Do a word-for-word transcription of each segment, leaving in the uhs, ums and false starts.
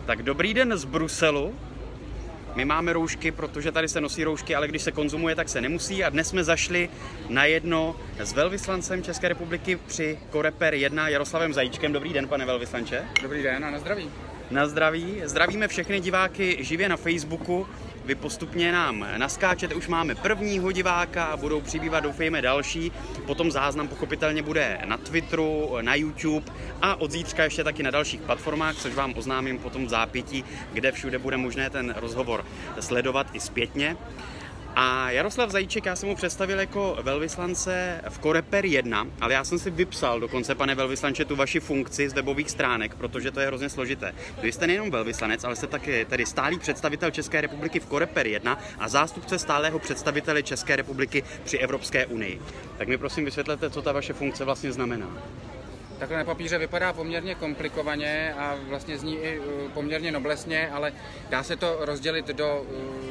Tak dobrý den z Bruselu. My máme roušky, protože tady se nosí roušky, ale když se konzumuje, tak se nemusí. A dnes jsme zašli na jedno s velvyslancem České republiky při Coreper jedna Jaroslavem Zajíčkem. Dobrý den, pane velvyslanče. Dobrý den a na zdraví. Na zdraví. Zdravíme všechny diváky živě na Facebooku. Vy postupně nám naskáčete, už máme prvního diváka a budou přibývat, doufejme, další. Potom záznam pochopitelně bude na Twitteru, na YouTube a od zítřka ještě taky na dalších platformách, což vám oznámím potom v zápětí, kde všude bude možné ten rozhovor sledovat i zpětně. A Jaroslav Zajíček, já jsem mu představil jako velvyslance v Coreper jedna, ale já jsem si vypsal dokonce, pane velvyslanče, tu vaši funkci z webových stránek, protože to je hrozně složité. Vy jste nejenom velvyslanec, ale jste taky tedy stálý představitel České republiky v Coreper jedna a zástupce stálého představitele České republiky při Evropské unii. Tak mi prosím vysvětlete, co ta vaše funkce vlastně znamená. Takhle na papíře vypadá poměrně komplikovaně a vlastně zní i poměrně noblesně, ale dá se to rozdělit do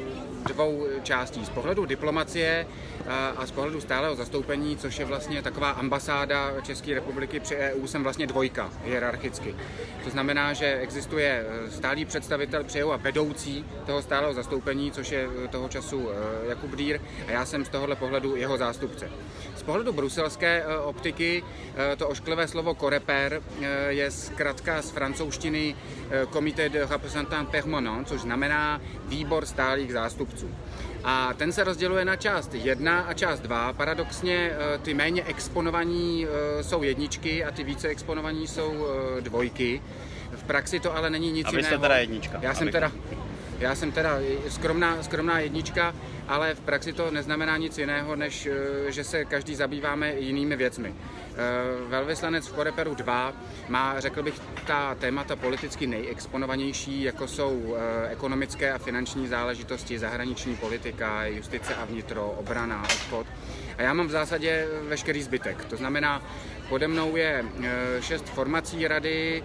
dvou částí. Z pohledu diplomacie a z pohledu stálého zastoupení, což je vlastně taková ambasáda České republiky při E U, jsem vlastně dvojka hierarchicky. To znamená, že existuje stálý představitel při E U a vedoucí toho stálého zastoupení, což je toho času Jakub Dýr, a já jsem z tohohle pohledu jeho zástupce. Z pohledu bruselské optiky to ošklivé slovo Coreper je zkratka z francouzštiny Comité de représentants permanents, což znamená výbor stálých zástupců. A ten se rozděluje na část jedna a část dva. Paradoxně ty méně exponovaní jsou jedničky a ty více exponovaní jsou dvojky. V praxi to ale není nic jiného. A vy jste teda jednička. Já jsem teda, já jsem teda skromná, skromná jednička, ale v praxi to neznamená nic jiného, než že se každý zabýváme jinými věcmi. Velvyslanec v Coreperu dva má, řekl bych, ta témata politicky nejexponovanější, jako jsou ekonomické a finanční záležitosti, zahraniční politika, justice a vnitro, obrana, obchod. A já mám v zásadě veškerý zbytek. To znamená, pode mnou je šest formací rady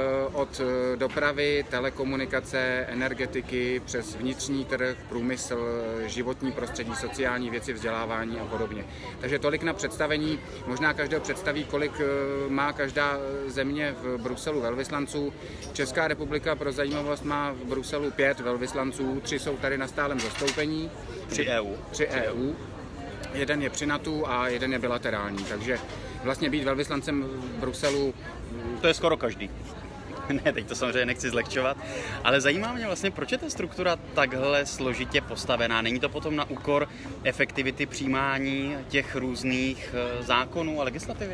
od dopravy, telekomunikace, energetiky, přes vnitřní trh, průmysl, životní prostředí, sociální věci, vzdělávání a podobně. Takže tolik na představení. Možná každého představí, kolik má každá země v Bruselu velvyslanců. Česká republika pro zajímavost má v Bruselu pět velvyslanců, tři jsou tady na stálem zastoupení. Při E U. Při E U. Jeden je při NATO a jeden je bilaterální, takže vlastně být velvyslancem v Bruselu... To je skoro každý. Ne, teď to samozřejmě nechci zlehčovat, ale zajímá mě vlastně, proč je ta struktura takhle složitě postavená. Není to potom na úkor efektivity přijímání těch různých zákonů a legislativy?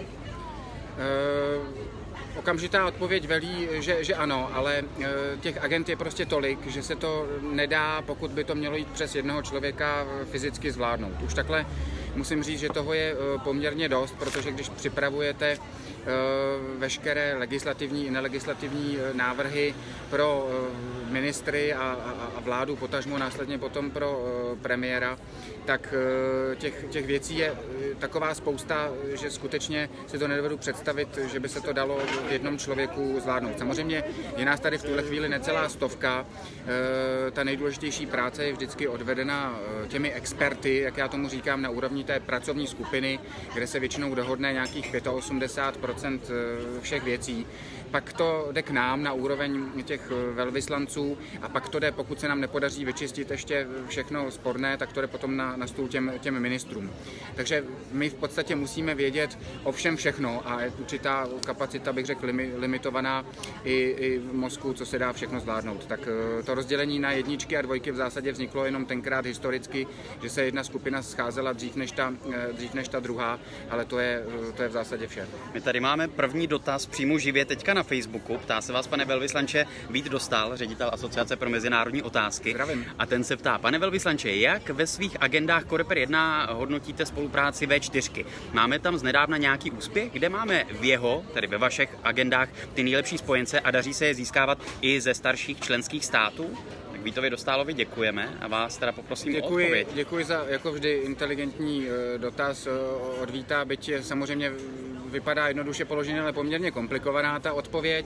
E Okamžitá odpověď velí, že, že ano, ale těch agent je prostě tolik, že se to nedá, pokud by to mělo jít přes jednoho člověka, fyzicky zvládnout. Už takhle musím říct, že toho je poměrně dost, protože když připravujete veškeré legislativní i nelegislativní návrhy pro ministry a, a, a vládu, potažmo následně potom pro premiéra, tak těch, těch věcí je taková spousta, že skutečně si to nedovedu představit, že by se to dalo v jednom člověku zvládnout. Samozřejmě je nás tady v tuhle chvíli necelá stovka. Ta nejdůležitější práce je vždycky odvedena těmi experty, jak já tomu říkám, na úrovni té pracovní skupiny, kde se většinou dohodne nějakých osmdesát pět procent všech věcí. Pak to jde k nám na úroveň těch velvyslanců a pak to jde, pokud se nám nepodaří vyčistit ještě všechno sporné, tak to jde potom na, na stůl těm, těm ministrům. Takže my v podstatě musíme vědět o všem všechno a je určitá kapacita, bych řekl, limitovaná i, i v mozku, co se dá všechno zvládnout. Tak to rozdělení na jedničky a dvojky v zásadě vzniklo jenom tenkrát historicky, že se jedna skupina scházela dřív než ta, dřív než ta druhá, ale to je, to je v zásadě vše. My tady máme první dotaz přímo živě teďka na Facebooku. Ptá se vás, pane velvyslanče, Vít Dostál, ředitel Asociace pro mezinárodní otázky. Zdravím. A ten se ptá, pane velvyslanče, jak ve svých agendách Coreper jedna hodnotíte spolupráci V čtyři? Máme tam znedávna nějaký úspěch, kde máme v jeho, tedy ve vašich agendách, ty nejlepší spojence a daří se je získávat i ze starších členských států? Tak Vítovi Dostálovi děkujeme a vás teda poprosím děkuji, o odpověď. Děkuji za, jako vždy, inteligentní dotaz od Víta, byť samozřejmě vypadá jednoduše položeně, ale poměrně komplikovaná ta odpověď.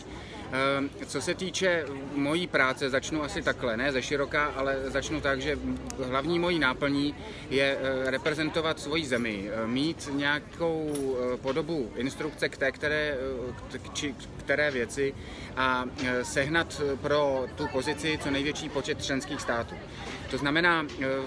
Co se týče mojí práce, začnu asi takhle, ne ze široka, ale začnu tak, že hlavní mojí náplní je reprezentovat svoji zemi, mít nějakou podobu instrukce k té, které, či které věci a sehnat pro tu pozici co největší počet členských států. To znamená,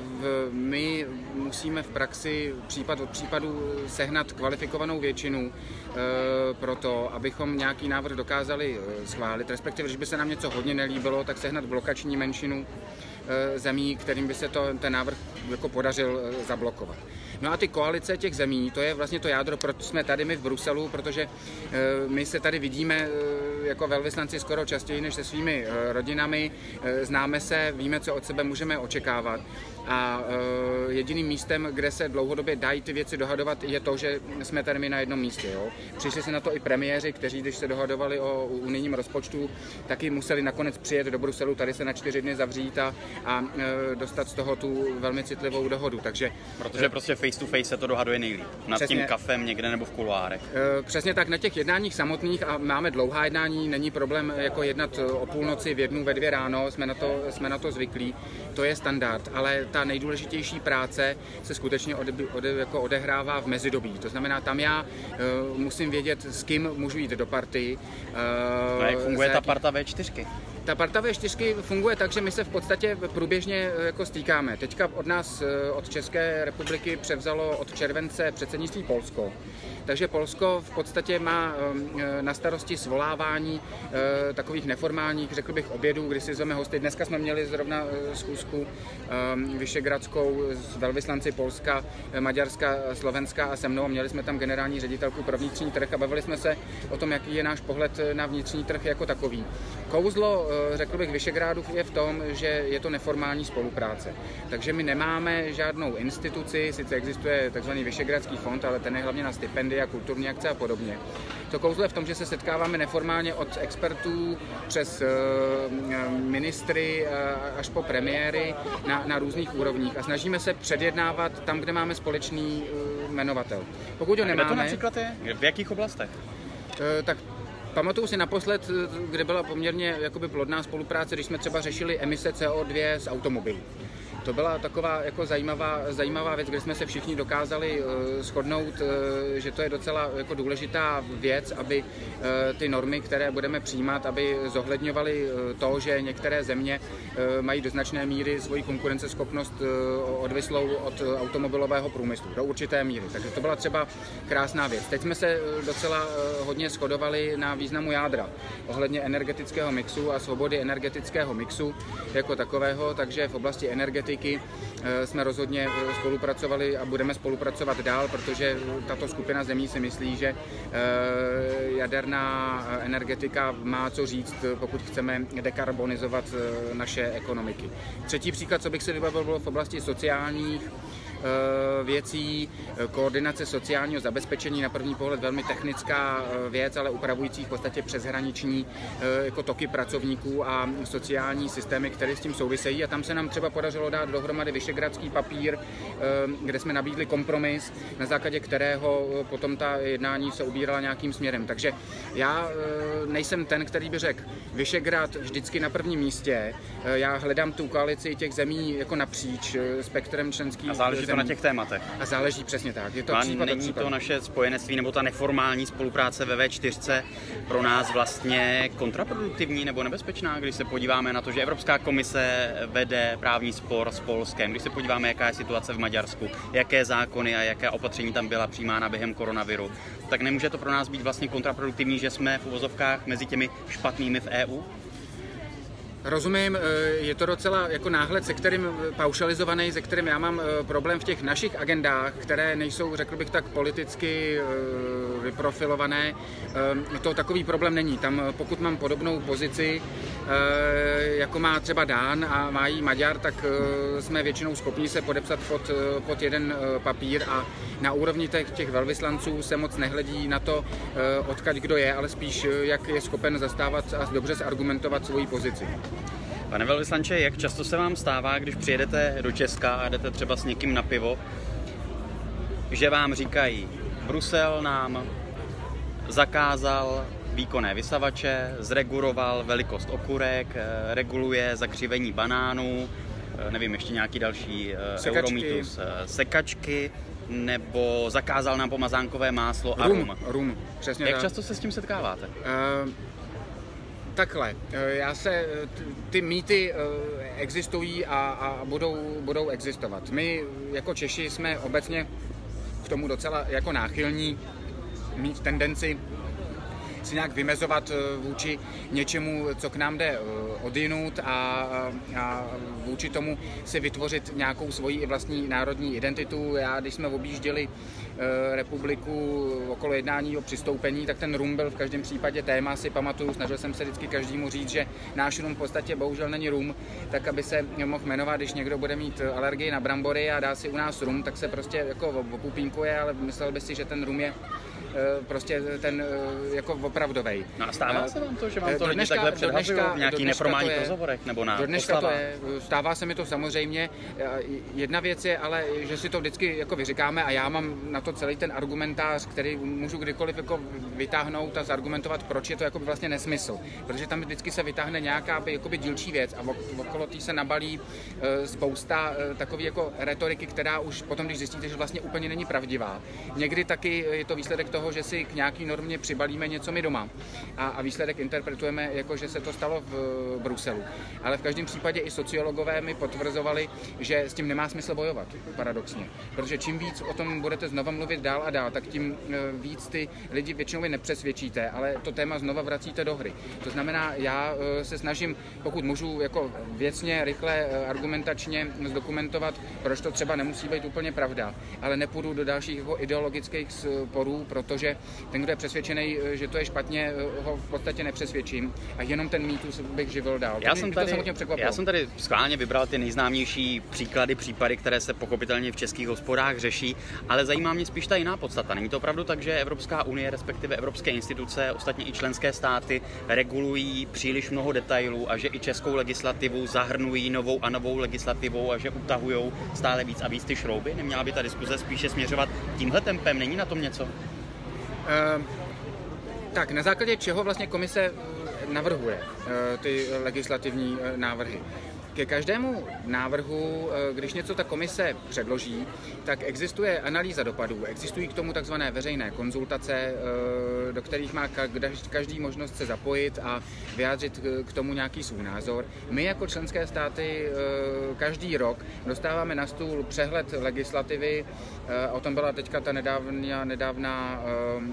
my musíme v praxi případ od případu sehnat kvalifikovanou většinu pro to, abychom nějaký návrh dokázali schválit, respektive, když by se nám něco hodně nelíbilo, tak sehnat blokační menšinu zemí, kterým by se to, ten návrh jako podařil zablokovat. No a ty koalice těch zemí, to je vlastně to jádro, proto jsme tady my v Bruselu, protože my se tady vidíme jako velvyslanci skoro častěji než se svými rodinami, známe se, víme, co od sebe můžeme očekávat. A jediným místem, kde se dlouhodobě dají ty věci dohadovat, je to, že jsme tady my na jednom místě. Jo? Přišli se na to i premiéři, kteří, když se dohadovali o unijním rozpočtu, taky museli nakonec přijet do Bruselu, tady se na čtyři dny zavřít a, a dostat z toho tu velmi citlivou dohodu. Takže, protože prostě face to face se to dohaduje nejlíp. Nad přesně, tím kafem někde nebo v kuloárech. Přesně tak, na těch jednáních samotných, a máme dlouhá jednání, není problém jako jednat o půlnoci, v jednu, ve dvě ráno, jsme na to, jsme na to zvyklí, to je standard, ale ta nejdůležitější práce se skutečně ode, ode, jako odehrává v mezidobí. To znamená, tam já uh, musím vědět, s kým můžu jít do party. Uh, a jak funguje ta parta vé čtyři? Ta parta vé čtyři funguje tak, že my se v podstatě průběžně jako stýkáme. Teďka od nás, od České republiky, převzalo od července předsednictví Polsko. Takže Polsko v podstatě má na starosti svolávání takových neformálních, řekl bych, obědů, kdy si zveme hosty. Dneska jsme měli zrovna schůzku vyšegradskou s velvyslanci Polska, Maďarska, Slovenska a se mnou. Měli jsme tam generální ředitelku pro vnitřní trh a bavili jsme se o tom, jaký je náš pohled na vnitřní trh jako takový. Kouzlo, řekl bych, Visegrádu je v tom, že je to neformální spolupráce. Takže my nemáme žádnou instituci, sice existuje tzv. Visegradský fond, ale ten je hlavně na stipendia, kulturní akce a podobně. To kouzlo je v tom, že se setkáváme neformálně od expertů přes ministry až po premiéry na, na různých úrovních a snažíme se předjednávat tam, kde máme společný jmenovatel. Pokud ho nemáme... Kde to například je? V jakých oblastech? Tak pamatuju si naposled, kde byla poměrně jakoby plodná spolupráce, když jsme třeba řešili emise C O dva z automobilů. To byla taková jako zajímavá, zajímavá věc, kde jsme se všichni dokázali uh, shodnout, uh, že to je docela jako důležitá věc, aby uh, ty normy, které budeme přijímat, aby zohledňovaly uh, to, že některé země uh, mají do značné míry svoji konkurenceschopnost uh, odvislou od uh, automobilového průmyslu, do určité míry. Takže to byla třeba krásná věc. Teď jsme se uh, docela uh, hodně shodovali na významu jádra ohledně energetického mixu a svobody energetického mixu jako takového, takže v oblasti energetiky jsme rozhodně spolupracovali a budeme spolupracovat dál, protože tato skupina zemí si myslí, že jaderná energetika má co říct, pokud chceme dekarbonizovat naše ekonomiky. Třetí příklad, co bych si vybavil, bylo v oblasti sociálních věcí, koordinace sociálního zabezpečení, na první pohled velmi technická věc, ale upravující v podstatě přeshraniční jako toky pracovníků a sociální systémy, které s tím souvisejí. A tam se nám třeba podařilo dát dohromady visegradský papír, kde jsme nabídli kompromis, na základě kterého potom ta jednání se ubírala nějakým směrem. Takže já nejsem ten, který by řekl Visegrad vždycky na prvním místě. Já hledám tu koalici těch zemí jako napříč spektrem členských zemí. Na těch tématech. A záleží přesně tak. Je to a případ není případ. To naše spojenectví nebo ta neformální spolupráce ve vé čtyři pro nás vlastně kontraproduktivní nebo nebezpečná, když se podíváme na to, že Evropská komise vede právní spor s Polskem, když se podíváme, jaká je situace v Maďarsku, jaké zákony a jaké opatření tam byla přijímána během koronaviru, tak nemůže to pro nás být vlastně kontraproduktivní, že jsme v uvozovkách mezi těmi špatnými v E U? Rozumím, je to docela jako náhled, se kterým paušalizovaný, se kterým já mám problém v těch našich agendách, které nejsou, řekl bych tak, politicky vyprofilované. To takový problém není. Tam pokud mám podobnou pozici, jako má třeba Dán a má jí Maďar, tak jsme většinou schopni se podepsat pod, pod jeden papír a na úrovni těch, těch velvyslanců se moc nehledí na to, odkud kdo je, ale spíš jak je schopen zastávat a dobře zargumentovat svoji pozici. Pane velvyslanče, jak často se vám stává, když přijedete do Česka a jdete třeba s někým na pivo, že vám říkají, Brusel nám zakázal výkonné vysavače, zreguloval velikost okurek, reguluje zakřivení banánů, nevím, ještě nějaký další euromýtus, sekačky, nebo zakázal nám pomazánkové máslo a rum. Rum, rum přesně. Jak tak. často se s tím setkáváte? Uh, takhle, já se, ty mýty existují a, a budou, budou existovat. My jako Češi jsme obecně k tomu docela jako náchylní mít tendenci si nějak vymezovat vůči něčemu, co k nám jde odjinud a, a vůči tomu si vytvořit nějakou svoji vlastní národní identitu. Já, když jsme objížděli republiku okolo jednání o přistoupení, tak ten rum byl v každém případě téma, si pamatuju, snažil jsem se vždycky každému říct, že náš rum v podstatě bohužel není rum, tak aby se mohl jmenovat, když někdo bude mít alergii na brambory a dá si u nás rum, tak se prostě jako opupínkuje, ale myslel by si, že ten rum je prostě ten jako opravdovej. No a stává se vám to, že vám to lidi takhle předhazují v nějakých neformálních rozhovorech nebo na dneška to je, stává se mi to samozřejmě. Jedna věc je ale, že si to vždycky jako vyříkáme a já mám na to celý ten argumentář, který můžu kdykoliv jako vytáhnout a zargumentovat, proč je to jako vlastně nesmysl. Protože tam vždycky se vytáhne nějaká jakoby dílčí věc a okolo té se nabalí spousta takové jako retoriky, která už potom, když zjistíte, že vlastně úplně není pravdivá. Někdy taky je to výsledek toho, že si k nějaký normě přibalíme něco my doma a, a výsledek interpretujeme jako, že se to stalo v Bruselu. Ale v každém případě i sociologové mi potvrzovali, že s tím nemá smysl bojovat, paradoxně. Protože čím víc o tom budete znova mluvit dál a dál, tak tím víc ty lidi většinou vy nepřesvědčíte, ale to téma znova vracíte do hry. To znamená, já se snažím, pokud můžu, jako věcně, rychle, argumentačně zdokumentovat, proč to třeba nemusí být úplně pravda, ale nepůjdu do dalších jako ideologických sporů, protože ten, kdo je přesvědčený, že to je špatně, ho v podstatě nepřesvědčím a jenom ten mýtus bych živil dál. Já, jsem tady, já jsem tady schválně vybral ty nejznámější příklady, případy, které se pochopitelně v českých hospodách řeší, ale zajímá mě spíš ta jiná podstata. Není to opravdu tak, že Evropská unie, respektive evropské instituce, ostatně i členské státy, regulují příliš mnoho detailů a že i českou legislativu zahrnují novou a novou legislativou a že utahují stále víc a víc ty šrouby? Neměla by ta diskuze spíše směřovat tímhle tempem? Není na tom něco? Uh, tak na základě čeho vlastně komise navrhuje uh, ty legislativní uh, návrhy? Ke každému návrhu, když něco ta komise předloží, tak existuje analýza dopadů, existují k tomu takzvané veřejné konzultace, do kterých má každý možnost se zapojit a vyjádřit k tomu nějaký svůj názor. My jako členské státy každý rok dostáváme na stůl přehled legislativy, o tom byla teďka ta nedávná, nedávná,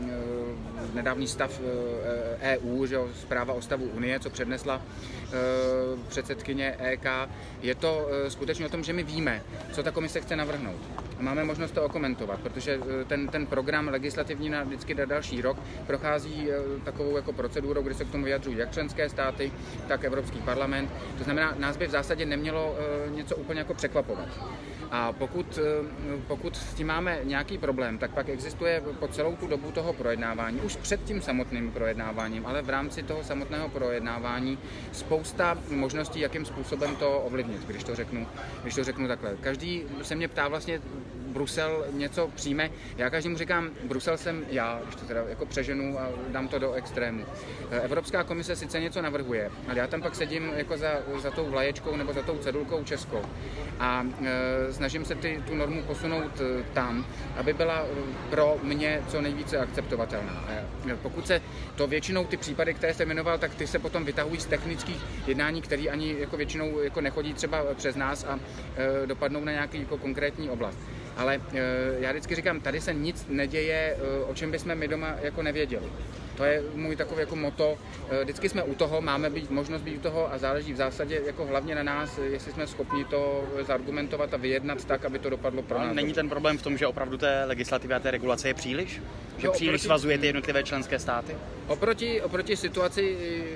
nedávný stav E U, že zpráva o stavu Unie, co přednesla předsedkyně E K. Je to skutečně o tom, že my víme, co ta komise chce navrhnout. Máme možnost to okomentovat, protože ten, ten program legislativní na vždycky na další rok prochází takovou jako procedurou, kdy se k tomu vyjadřují jak členské státy, tak Evropský parlament. To znamená, nás by v zásadě nemělo něco úplně jako překvapovat. A pokud, pokud s tím máme nějaký problém, tak pak existuje po celou tu dobu toho projednávání, už před tím samotným projednáváním, ale v rámci toho samotného projednávání spousta možností, jakým způsobem to ovlivnit, když to řeknu, když to řeknu takhle. Každý se mě ptá vlastně, Brusel něco přijme. Já každému říkám, Brusel jsem já, když to teda jako přeženu a dám to do extrému. Evropská komise sice něco navrhuje, ale já tam pak sedím jako za, za tou vlaječkou nebo za tou cedulkou českou a e, snažím se ty, tu normu posunout tam, aby byla pro mě co nejvíce akceptovatelná. E, pokud se to většinou ty případy, které jste jmenoval, tak ty se potom vytahují z technických jednání, které ani jako většinou jako nechodí třeba přes nás a e, dopadnou na nějaký jako konkrétní oblast. Ale e, já vždycky říkám, tady se nic neděje, e, o čem bychom my doma jako nevěděli. To je můj takový jako moto. E, vždycky jsme u toho, máme být, možnost být u toho a záleží v zásadě jako hlavně na nás, jestli jsme schopni to zargumentovat a vyjednat tak, aby to dopadlo pro nás. Není ten problém v tom, že opravdu té legislativy a té regulace je příliš? Že no, příliš oproti, svazujete jednotlivé členské státy? Oproti, oproti situaci,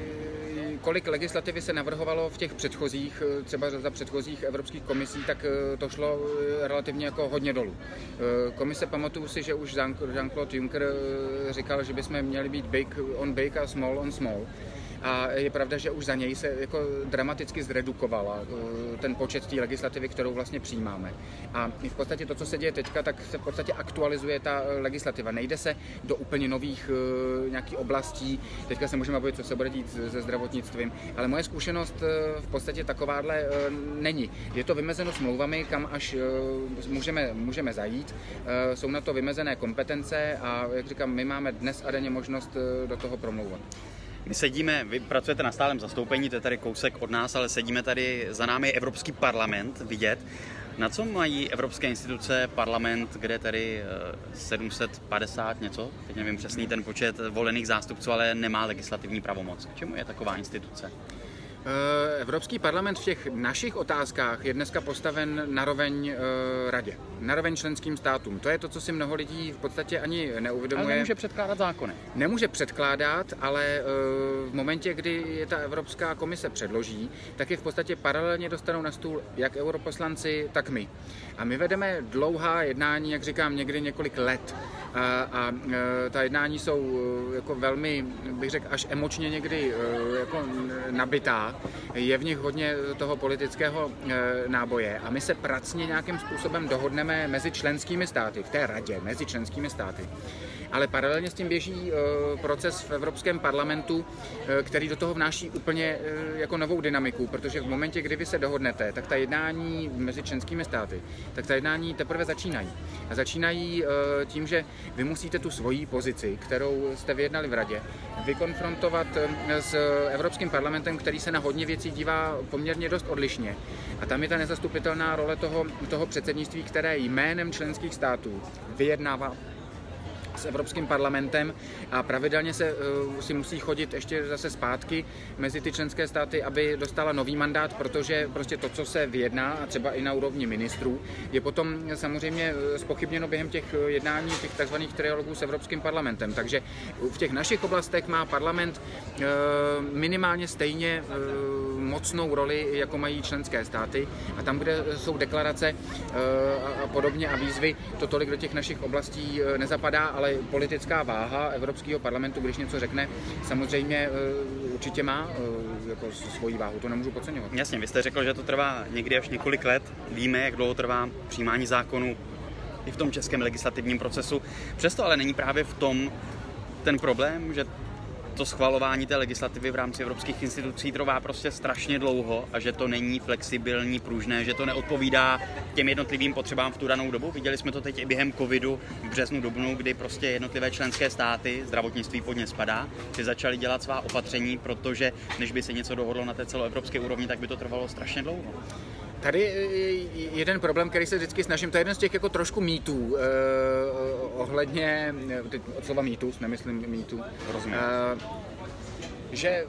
kolik legislativy se navrhovalo v těch předchozích, třeba za předchozích evropských komisí, tak to šlo relativně jako hodně dolů. Komise, pamatuju si, že už Jean-Claude Juncker říkal, že bychom měli být big on big a small on small. a je pravda, že už za něj se jako dramaticky zredukovala ten počet té legislativy, kterou vlastně přijímáme. A v podstatě to, co se děje teďka, tak se v podstatě aktualizuje ta legislativa. Nejde se do úplně nových nějakých oblastí. Teďka se můžeme bavit, co se bude dít se zdravotnictvím, ale moje zkušenost v podstatě takováhle není. Je to vymezeno smlouvami, kam až můžeme, můžeme zajít. Jsou na to vymezené kompetence a, jak říkám, my máme dnes a denně možnost do toho promlouvat. My sedíme, vy pracujete na stálém zastoupení, to je tady kousek od nás, ale sedíme tady, za námi Evropský parlament vidět. Na co mají evropské instituce, parlament, kde tady sedm set padesát něco, teď nevím přesný ten počet volených zástupců, ale nemá legislativní pravomoc. K čemu je taková instituce? Evropský parlament v těch našich otázkách je dneska postaven naroveň radě, naroveň členským státům. To je to, co si mnoho lidí v podstatě ani neuvědomuje. Ale nemůže předkládat zákony. Nemůže předkládat, ale v momentě, kdy je ta Evropská komise předloží, tak je v podstatě paralelně dostanou na stůl jak europoslanci, tak my. A my vedeme dlouhá jednání, jak říkám, někdy několik let. A, a ta jednání jsou jako velmi, bych řekl, až emočně někdy jako nabitá. Je v nich hodně toho politického náboje a my se pracně nějakým způsobem dohodneme mezi členskými státy, v té radě, mezi členskými státy. Ale paralelně s tím běží proces v Evropském parlamentu, který do toho vnáší úplně jako novou dynamiku, protože v momentě, kdy vy se dohodnete, tak ta jednání mezi členskými státy, tak ta jednání teprve začínají. A začínají tím, že vy musíte tu svoji pozici, kterou jste vyjednali v radě, vykonfrontovat s Evropským parlamentem, který se na hodně věcí dívá poměrně dost odlišně. A tam je ta nezastupitelná role toho, toho předsednictví, které jménem členských států vyjednává s Evropským parlamentem a pravidelně se uh, si musí chodit ještě zase zpátky mezi ty členské státy, aby dostala nový mandát, protože prostě to, co se vyjedná, a třeba i na úrovni ministrů, je potom samozřejmě zpochybněno během těch jednání, těch takzvaných trialogů s Evropským parlamentem. Takže v těch našich oblastech má parlament uh, minimálně stejně uh, mocnou roli, jako mají členské státy, a tam, kde jsou deklarace uh, a podobně a výzvy, to tolik do těch našich oblastí uh, nezapadá, ale politická váha Evropského parlamentu, když něco řekne, samozřejmě určitě má jako svoji váhu, to nemůžu podceňovat. Jasně, vy jste řekl, že to trvá někdy až několik let. Víme, jak dlouho trvá přijímání zákonů i v tom českém legislativním procesu. Přesto ale není právě v tom ten problém, že to schvalování té legislativy v rámci evropských institucí trvá prostě strašně dlouho a že to není flexibilní, pružné, že to neodpovídá těm jednotlivým potřebám v tu danou dobu. Viděli jsme to teď i během covidu v březnu, dubnu, kdy prostě jednotlivé členské státy, zdravotnictví pod ně spadá, že začaly dělat svá opatření, protože než by se něco dohodlo na té celoevropské úrovni, tak by to trvalo strašně dlouho. Tady je jeden problém, který se vždycky snažím, to je jeden z těch jako trošku mýtů, eh, ohledně, teď od slova mýtus, nemyslím mýtu, Rozumím. Eh, že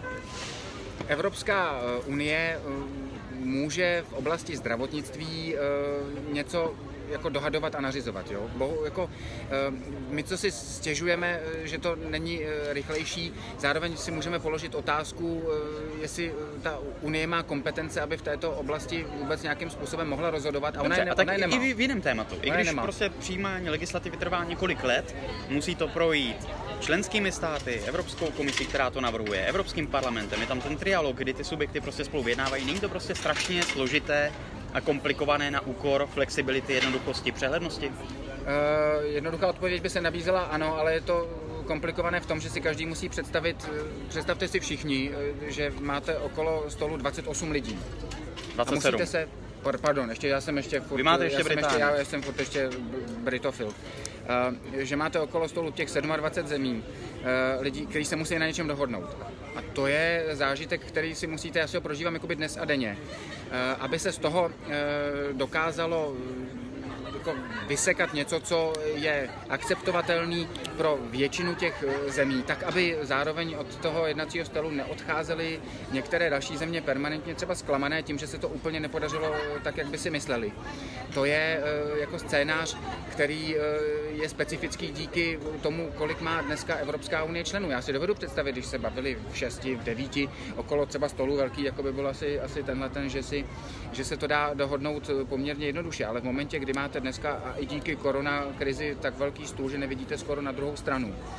Evropská unie může v oblasti zdravotnictví eh, něco jako dohadovat a nařizovat, jo. Bohu, jako, my, co si stěžujeme, že to není rychlejší, zároveň si můžeme položit otázku, jestli ta Unie má kompetence, aby v této oblasti vůbec nějakým způsobem mohla rozhodovat, a ona Dobře, je, ne, a tak ona je nemá. I v jiném tématu. I když nemá. prostě přijímání legislativy trvá několik let, musí to projít členskými státy, Evropskou komisí, která to navrhuje, Evropským parlamentem, je tam ten trialog, kdy ty subjekty prostě spolu vyjednávají. Není to prostě strašně složité a komplikované na úkor flexibility, jednoduchosti, přehlednosti? Uh, jednoduchá odpověď by se nabízela ano, ale je to komplikované v tom, že si každý musí představit, představte si všichni, že máte okolo stolu dvacet osm lidí. dvacet sedm. A musíte se, pardon, ještě já jsem ještě furt, Vy máte ještě já jsem ještě, já jsem furt ještě britofil. Uh, že máte okolo stolu těch dvacet sedm zemí uh, lidí, kteří se musí na něčem dohodnout. A to je zážitek, který si musíte, já si ho prožívám jakoby dnes a denně. Uh, aby se z toho uh, dokázalo jako vysekat něco, co je akceptovatelný pro většinu těch zemí, tak aby zároveň od toho jednacího stolu neodcházely některé další země permanentně třeba zklamané tím, že se to úplně nepodařilo tak, jak by si mysleli. To je jako scénář, který je specifický díky tomu, kolik má dneska Evropská unie členů. Já si dovedu představit, když se bavili v šesti, v devíti, okolo třeba stolu velký, jako by byl asi, asi tenhle ten, že, si, že se to dá dohodnout poměrně jednoduše, ale v momentě, kdy máte dneska a i díky koronakrizi tak velký stůl, že nevidíte skoro na druhou stranu,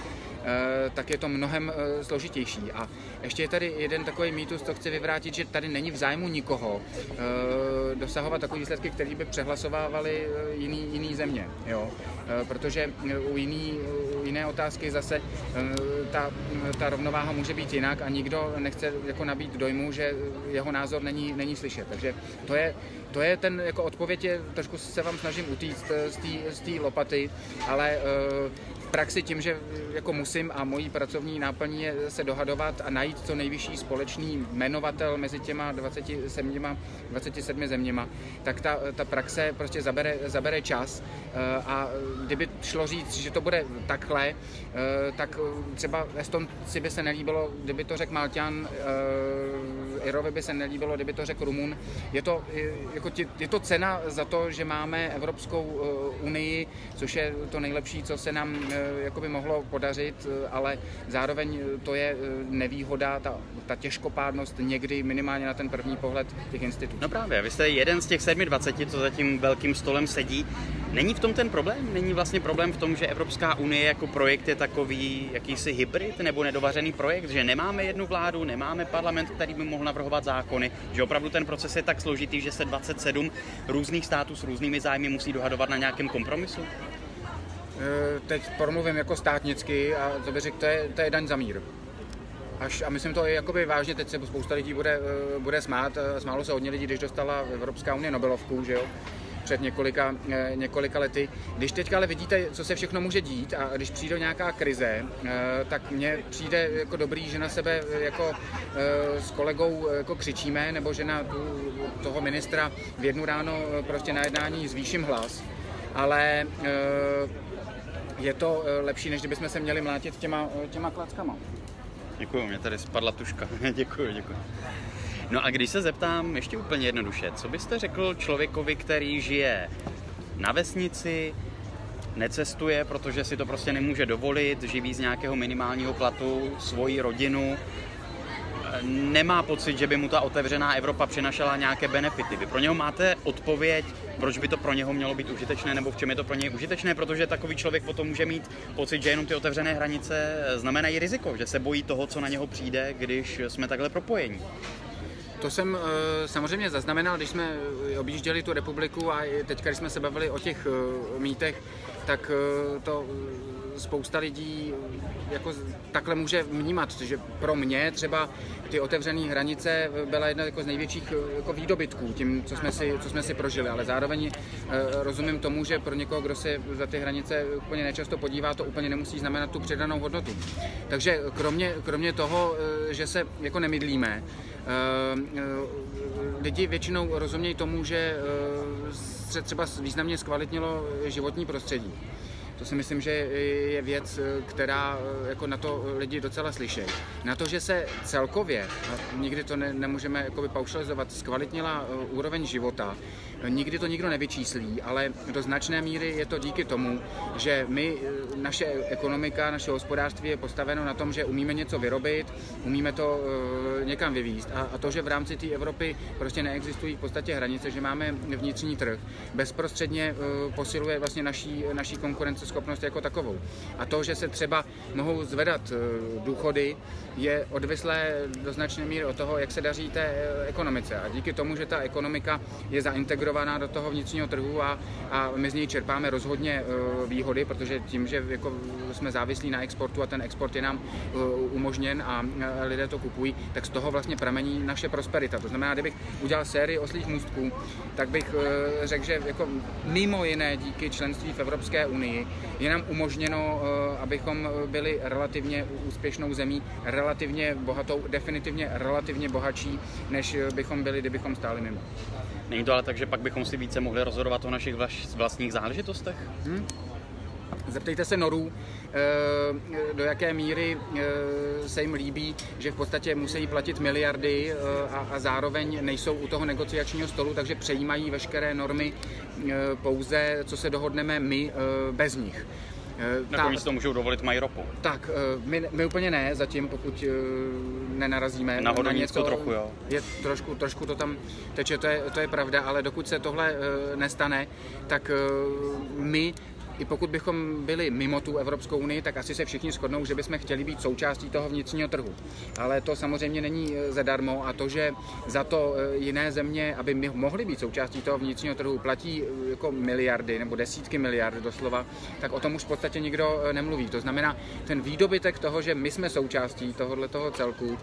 tak je to mnohem složitější. A ještě je tady jeden takový mýtus, co chci vyvrátit, že tady není v zájmu nikoho dosahovat takové výsledky, které by přehlasovávaly jiný, jiný země. Jo? Protože u, jiný, u jiné otázky zase ta, ta rovnováha může být jinak a nikdo nechce jako nabít dojmu, že jeho názor není, není slyšet. Takže to je, to je ten jako odpověď, je, trošku se vám snažím utíct z té lopaty, ale v praxi tím, že jako musím a mojí pracovní náplní je se dohadovat a najít co nejvyšší společný jmenovatel mezi těma dvaceti sedmi zeměma, tak ta, ta praxe prostě zabere, zabere čas a kdyby šlo říct, že to bude takhle, tak třeba Estonci by se nelíbilo, kdyby to řekl Malťan, Irovi by se nelíbilo, kdyby to řekl Rumun. Je to, jako tě, je to cena za to, že máme Evropskou unii, což je to nejlepší, co se nám jakoby mohlo podařit, ale zároveň to je nevýhoda, ta, ta těžkopádnost někdy minimálně na ten první pohled těch institucí. No právě, vy jste jeden z těch dvaceti sedmi, co za tím velkým stolem sedí. Není v tom ten problém? Není vlastně problém v tom, že Evropská unie jako projekt je takový jakýsi hybrid nebo nedovařený projekt, že nemáme jednu vládu, nemáme parlament, který by mohl navrhovat zákony, že opravdu ten proces je tak složitý, že se dvacet sedm různých států s různými zájmy musí dohadovat na nějakém kompromisu? Teď promluvím jako státnicky a to bych řekl, to je, to je daň za mír. Až, a myslím to i jakoby vážně, teď se spousta lidí bude, bude smát, smálo se hodně lidí, když dostala Evropská unie Nobelovku, že jo, před několika, několika lety. Když teďka ale vidíte, co se všechno může dít a když přijde nějaká krize, tak mně přijde jako dobrý, že na sebe jako s kolegou jako křičíme, nebo že na toho ministra v jednu ráno prostě na jednání zvýším hlas, ale je to lepší, než kdybychom se měli mlátit těma, těma klackama. Děkuju, mě tady spadla tuška. Děkuju, děkuju. No a když se zeptám ještě úplně jednoduše, co byste řekl člověkovi, který žije na vesnici, necestuje, protože si to prostě nemůže dovolit, živí z nějakého minimálního platu, svoji rodinu, nemá pocit, že by mu ta otevřená Evropa přinašela nějaké benefity. Vy pro něho máte odpověď, proč by to pro něho mělo být užitečné, nebo v čem je to pro něj užitečné, protože takový člověk potom může mít pocit, že jenom ty otevřené hranice znamenají riziko, že se bojí toho, co na něho přijde, když jsme takhle propojení. To jsem samozřejmě zaznamenal, když jsme objížděli tu republiku a teď, když jsme se bavili o těch mýtech, tak to spousta lidí jako takhle může vnímat, že pro mě třeba ty otevřené hranice byla jedna jako z největších jako výdobytků tím, co jsme si, co jsme si prožili, ale zároveň rozumím tomu, že pro někoho, kdo se za ty hranice úplně nečasto podívá, to úplně nemusí znamenat tu přidanou hodnotu. Takže kromě, kromě toho, že se jako nemydlíme, lidi většinou rozumějí tomu, že se třeba významně zkvalitnilo životní prostředí. To si myslím, že je věc, která jako na to lidi docela slyší. Na to, že se celkově, a nikdy to ne, nemůžeme jakoby paušalizovat, zkvalitnila úroveň života, nikdy to nikdo nevyčíslí, ale do značné míry je to díky tomu, že my, naše ekonomika, naše hospodářství je postaveno na tom, že umíme něco vyrobit, umíme to uh, někam vyvízt a, a to, že v rámci té Evropy prostě neexistují v podstatě hranice, že máme vnitřní trh, bezprostředně uh, posiluje vlastně naší, naší konkurenceschopnost jako takovou. A to, že se třeba mohou zvedat uh, důchody, je odvislé do značné míry od toho, jak se daří té uh, ekonomice. A díky tomu, že ta ekonomika je zaintegrovaná do toho vnitřního trhu a, a my z něj čerpáme rozhodně uh, výhody, protože tím, že jako jsme závislí na exportu a ten export je nám uh, umožněn a uh, lidé to kupují, tak z toho vlastně pramení naše prosperita. To znamená, kdybych udělal sérii oslích můstků, tak bych uh, řekl, že jako mimo jiné díky členství v Evropské unii je nám umožněno, uh, abychom byli relativně úspěšnou zemí, relativně bohatou, definitivně relativně bohatší, než bychom byli, kdybychom stáli mimo. Není to ale tak, že pak bychom si více mohli rozhodovat o našich vlastních záležitostech? Hmm? Zeptejte se Norů, do jaké míry se jim líbí, že v podstatě musí platit miliardy a zároveň nejsou u toho negociačního stolu, takže přejímají veškeré normy pouze, co se dohodneme my bez nich. Tak oni si to můžou dovolit, mají ropu. Tak, my, my úplně ne, zatím, pokud nenarazíme na, na něco. Trochu, jo. Je trošku, trošku to tam teče, to je, to je pravda, ale dokud se tohle nestane, tak my i pokud bychom byli mimo tu Evropskou unii, tak asi se všichni shodnou, že bychom chtěli být součástí toho vnitřního trhu. Ale to samozřejmě není zadarmo a to, že za to jiné země, aby mohly být součástí toho vnitřního trhu, platí jako miliardy nebo desítky miliard doslova, tak o tom už v podstatě nikdo nemluví. To znamená, ten výdobytek toho, že my jsme součástí tohoto celku,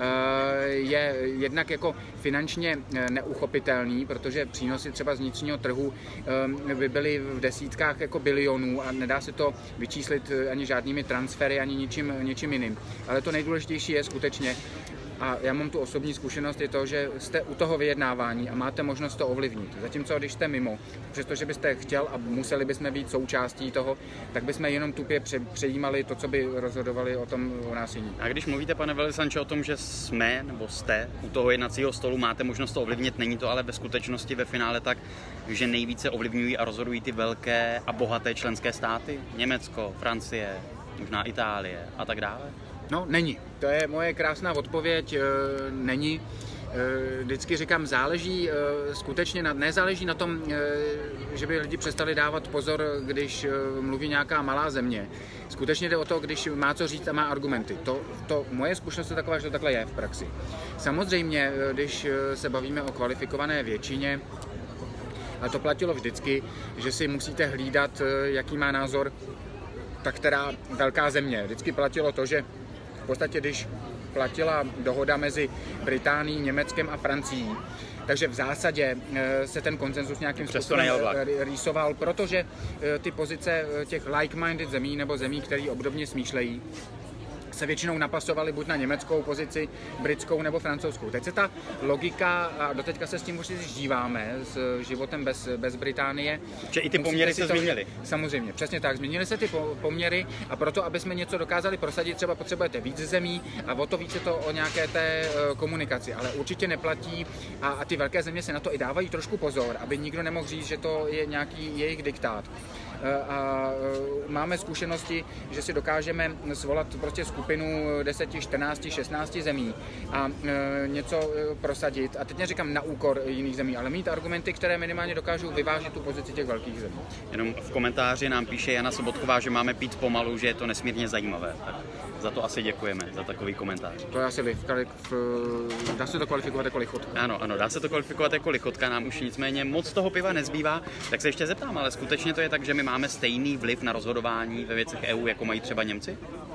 je jednak jako finančně neuchopitelný, protože přínosy třeba z vnitřního trhu by byly v desítkách jako bilionů a nedá se to vyčíslit ani žádnými transfery, ani ničím, ničím jiným. Ale to nejdůležitější je skutečně, a já mám tu osobní zkušenost, je to, že jste u toho vyjednávání a máte možnost to ovlivnit. Zatímco když jste mimo, přestože byste chtěl a museli bychom být součástí toho, tak bychom jenom tupě přejímali to, co by rozhodovali o tom o nás jiní. A když mluvíte, pane velvyslanče, o tom, že jsme nebo jste u toho jednacího stolu, máte možnost to ovlivnit, není to ale ve skutečnosti ve finále tak, že nejvíce ovlivňují a rozhodují ty velké a bohaté členské státy? Německo, Francie, možná Itálie a tak dále? No, není. To je moje krásná odpověď. E, není. E, vždycky říkám, záleží e, skutečně, na, nezáleží na tom, e, že by lidi přestali dávat pozor, když e, mluví nějaká malá země. Skutečně jde o to, když má co říct a má argumenty. To, to moje zkušenost je taková, že to takhle je v praxi. Samozřejmě, když se bavíme o kvalifikované většině, a to platilo vždycky, že si musíte hlídat, jaký má názor ta která velká země. Vždycky platilo to, že v podstatě, když platila dohoda mezi Británií, Německem a Francií, takže v zásadě se ten konsenzus nějakým způsobem rýsoval, protože ty pozice těch like-minded zemí nebo zemí, které obdobně smýšlejí, se většinou napasovaly buď na německou pozici, britskou nebo francouzskou. Teď se ta logika, a doteďka se s tím už žíváme, s životem bez, bez Británie. Že i ty poměry se změnily. Samozřejmě, přesně tak. Změnily se ty poměry a proto, aby jsme něco dokázali prosadit, třeba potřebujete víc zemí a o to víc je to o nějaké té komunikaci. Ale určitě neplatí a, a ty velké země se na to i dávají trošku pozor, aby nikdo nemohl říct, že to je nějaký jejich diktát. A máme zkušenosti, že si dokážeme svolat prostě skupinu deset, čtrnáct, šestnáct zemí a něco prosadit. A teď neříkám na úkor jiných zemí, ale mít argumenty, které minimálně dokážou vyvážit tu pozici těch velkých zemí. Jenom v komentáři nám píše Jana Sobotková, že máme pít pomalu, že je to nesmírně zajímavé. Tak za to asi děkujeme, za takový komentář. To je asi liv, dá se to kvalifikovat jako lichotka. Ano, ano, dá se to kvalifikovat jako lichotka, nám už nicméně moc toho piva nezbývá. Tak se ještě zeptám, ale skutečně to je tak, že my máme stejný vliv na rozhodování ve věcech E U, jako mají třeba Němci?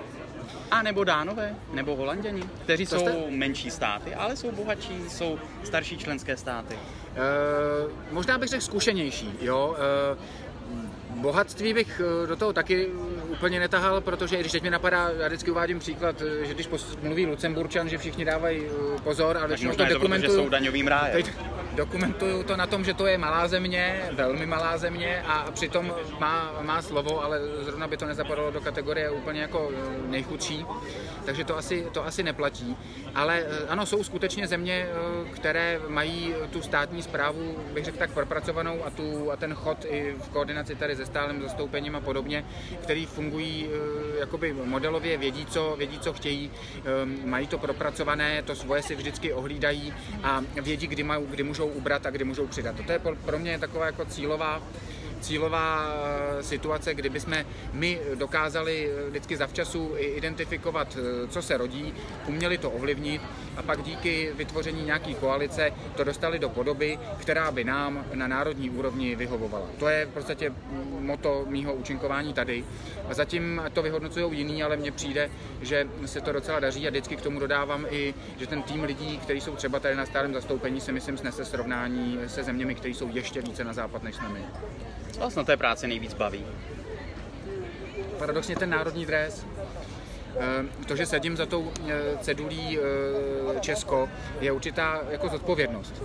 A nebo Dánové, nebo Holanděni, kteří to jsou jste? menší státy, ale jsou bohatší, jsou starší členské státy. Uh, možná bych řekl zkušenější, jo. Uh, Bohatství bych do toho taky úplně netahal, protože když teď mi napadá, já vždycky uvádím příklad, že když mluví Lucemburčan, že všichni dávají pozor, ale většinou to dokumentují. Jsou daňovým rájem. Dokumentuju to na tom, že to je malá země, velmi malá země a přitom má, má slovo, ale zrovna by to nezapadalo do kategorie úplně jako nejchudší, takže to asi, to asi neplatí. Ale ano, jsou skutečně země, které mají tu státní správu, bych řekl tak, propracovanou a, tu, a ten chod i v koordinaci tady se stálým zastoupením a podobně, který fungují jakoby modelově, vědí co, vědí, co chtějí, mají to propracované, to svoje si vždycky ohlídají a vědí, kdy, mají, kdy můžou ubrat a kdy můžou přidat. To je pro mě taková jako cílová cílová situace, kdyby jsme my dokázali vždycky zavčasu identifikovat, co se rodí, uměli to ovlivnit a pak díky vytvoření nějaké koalice to dostali do podoby, která by nám na národní úrovni vyhovovala. To je v podstatě motto mýho účinkování tady. A zatím to vyhodnocují jiný, ale mně přijde, že se to docela daří a vždycky k tomu dodávám i, že ten tým lidí, kteří jsou třeba tady na stálém zastoupení, si myslím snese srovnání se zeměmi, které jsou ještě více na západ než jsme my. Co vás na té práci nejvíc baví? Paradoxně ten národní dres. To, že sedím za tou cedulí Česko, je určitá jako zodpovědnost.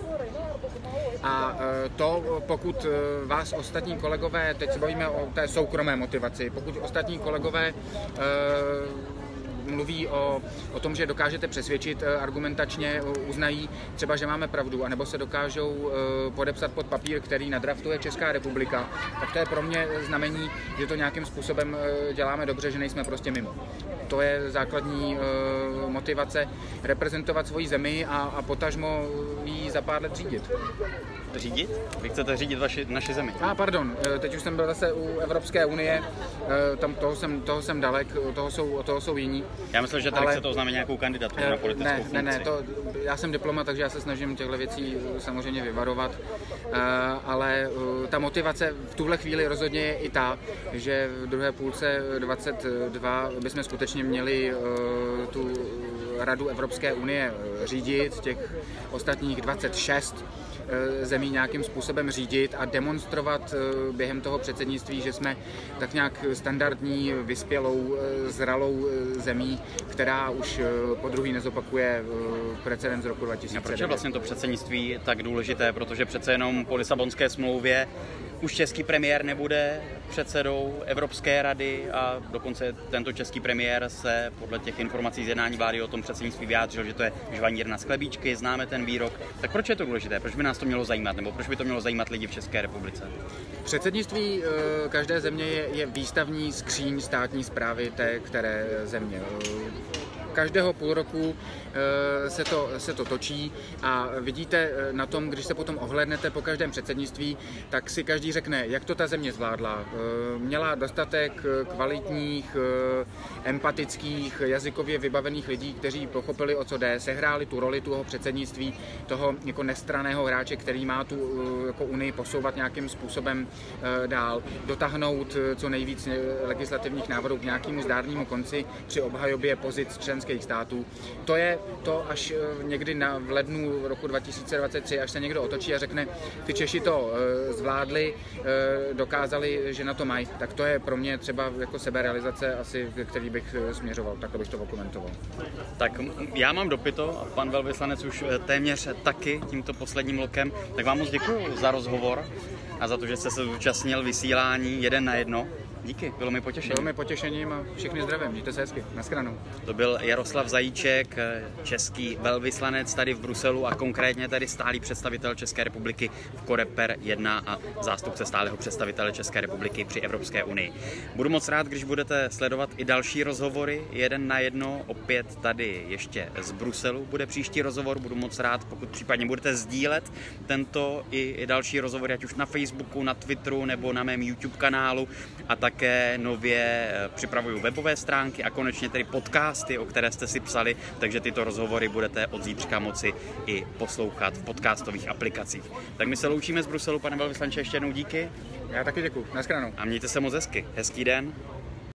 A to, pokud vás ostatní kolegové, teď se bavíme o té soukromé motivaci, pokud ostatní kolegové mluví o, o tom, že dokážete přesvědčit argumentačně, uznají třeba, že máme pravdu, anebo se dokážou podepsat pod papír, který nadraftuje Česká republika, tak to je pro mě znamení, že to nějakým způsobem děláme dobře, že nejsme prostě mimo. To je základní uh, motivace reprezentovat svoji zemi a, a potažmo ji za pár let řídit. Řídit? Vy chcete řídit vaši, naši zemi? A ah, pardon, teď už jsem byl zase u Evropské unie, tam toho jsem, toho jsem dalek, toho jsou, toho jsou jiní. Já myslím, že tady ale... chcete oznámit nějakou kandidaturu na politickou ne, funkci. Ne, ne, to, já jsem diplomat, takže já se snažím těchto věcí samozřejmě vyvarovat, ale ta motivace v tuhle chvíli rozhodně je i ta, že v druhé půlce dvacet dva bychom skutečně měli tu Radu Evropské unie řídit, těch ostatních dvacet šest zemí nějakým způsobem řídit a demonstrovat během toho předsednictví, že jsme tak nějak standardní, vyspělou, zralou zemí, která už po druhý nezopakuje precedens z roku dva tisíce devět. A proč je vlastně to předsednictví tak důležité? Protože přece jenom po Lisabonské smlouvě už český premiér nebude předsedou Evropské rady a dokonce tento český premiér se podle těch informací z jednání vlády o tom předsednictví vyjádřil, že to je žvanírna z chlebíčky, známe ten výrok. Tak proč je to důležité? Proč by nás to mělo zajímat? Nebo proč by to mělo zajímat lidi v České republice? Předsednictví každé země je, je výstavní skříň státní správy té které země. Každého půl roku se to, se to točí a vidíte na tom, když se potom ohlédnete po každém předsednictví, tak si každý řekne, jak to ta země zvládla. Měla dostatek kvalitních, empatických, jazykově vybavených lidí, kteří pochopili, o co jde, sehráli tu roli toho předsednictví, toho jako nestranného hráče, který má tu jako Unii posouvat nějakým způsobem dál, dotáhnout co nejvíc legislativních návrhů k nějakému zdárnému konci při obhajobě pozic členských států. To je to až někdy na, v lednu roku dva tisíce dvacet tři, až se někdo otočí a řekne, ty Češi to e, zvládli, e, dokázali, že na to mají. Tak to je pro mě třeba jako seberealizace asi, který bych směřoval, tak bych to okomentoval. Tak já mám dopito a pan velvyslanec už téměř taky tímto posledním lokem. Tak vám moc děkuji za rozhovor a za to, že jste se zúčastnil vysílání jeden na jedno. Díky, bylo mi potěšením. Bylo mi potěšením a všichni zdravím, mějte se hezky, nashledanou. To byl Jaroslav Zajíček, český velvyslanec tady v Bruselu a konkrétně tady stálý představitel České republiky v Coreper jedna a zástupce stálého představitele České republiky při Evropské unii. Budu moc rád, když budete sledovat i další rozhovory, jeden na jedno, opět tady ještě z Bruselu bude příští rozhovor. Budu moc rád, pokud případně budete sdílet tento i další rozhovory, ať už na Facebooku, na Twitteru nebo na mém YouTube kanálu a tak také nově připravuju webové stránky a konečně tedy podcasty, o které jste si psali, takže tyto rozhovory budete od zítřka moci i poslouchat v podcastových aplikacích. Tak my se loučíme z Bruselu, pane velvyslanče, ještě jednou díky. Já taky děkuji, nashledanou. A mějte se moc hezky. Hezký den.